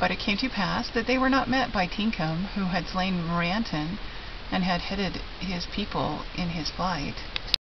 But it came to pass that they were not met by Tinkham, who had slain Moranton, and had headed his people in his flight.